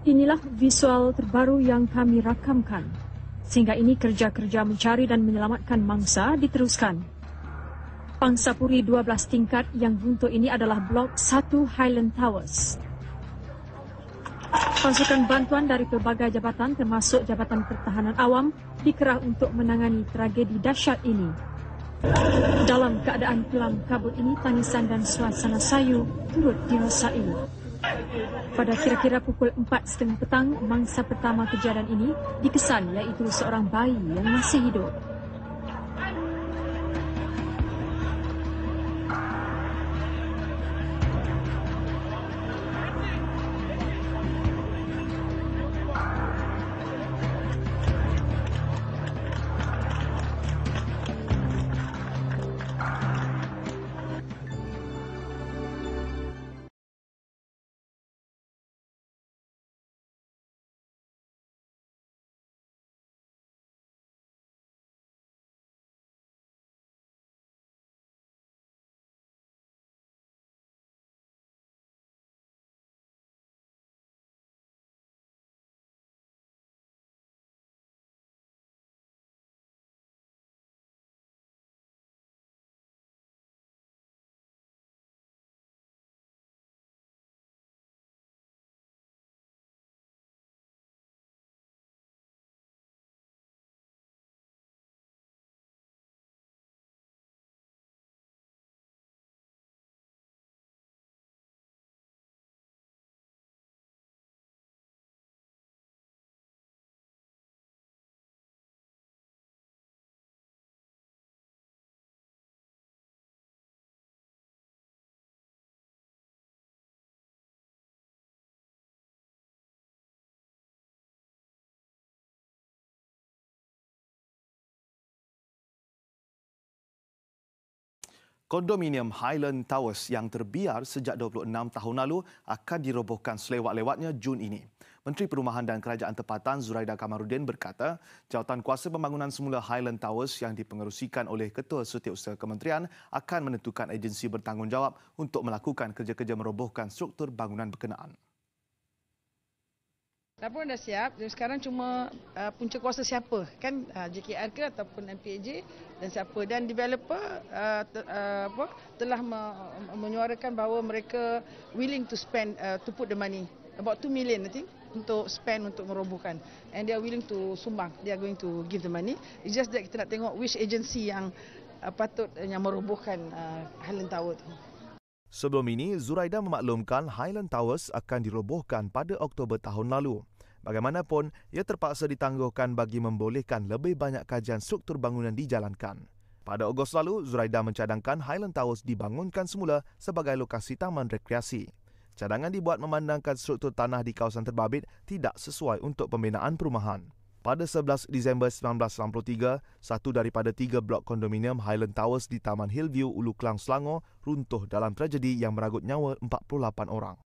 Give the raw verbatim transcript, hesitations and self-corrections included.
Inilah visual terbaru yang kami rakamkan. Sehingga ini kerja-kerja mencari dan menyelamatkan mangsa diteruskan. Pangsapuri dua belas tingkat yang runtuh ini adalah Blok satu Highland Towers. Pasukan bantuan dari pelbagai jabatan termasuk Jabatan Pertahanan Awam dikerah untuk menangani tragedi dahsyat ini. Dalam keadaan kelam kabut ini, tangisan dan suasana sayu turut dirasai. Pada kira-kira pukul empat tiga puluh petang, mangsa pertama kejadian ini dikesan iaitu seorang bayi yang masih hidup. Kondominium Highland Towers yang terbiar sejak dua puluh enam tahun lalu akan dirobohkan selewat-lewatnya Jun ini. Menteri Perumahan dan Kerajaan Tempatan Zuraida Kamaruddin berkata, jawatan kuasa pembangunan semula Highland Towers yang dipengerusikan oleh Ketua Setiausaha Kementerian akan menentukan agensi bertanggungjawab untuk melakukan kerja-kerja merobohkan struktur bangunan berkenaan. Laporan dah siap, jadi sekarang cuma uh, punca kuasa siapa, kan uh, J K R ke ataupun M P A J dan siapa, dan developer uh, te, uh, apa, telah me, menyuarakan bahawa mereka willing to spend, uh, to put the money, about two million I think, untuk spend untuk merobohkan, and they are willing to sumbang, they are going to give the money. It's just that kita nak tengok which agency yang uh, patut uh, yang merobohkan uh, Highland Tower tu. Sebelum ini, Zuraida memaklumkan Highland Towers akan dirobohkan pada Oktober tahun lalu. Bagaimanapun, ia terpaksa ditangguhkan bagi membolehkan lebih banyak kajian struktur bangunan dijalankan. Pada Ogos lalu, Zuraida mencadangkan Highland Towers dibangunkan semula sebagai lokasi taman rekreasi. Cadangan dibuat memandangkan struktur tanah di kawasan terbabit tidak sesuai untuk pembinaan perumahan. Pada sebelas Disember seribu sembilan ratus enam puluh tiga, satu daripada tiga blok kondominium Highland Towers di Taman Hillview, Ulu Klang, Selangor runtuh dalam tragedi yang merenggut nyawa empat puluh lapan orang.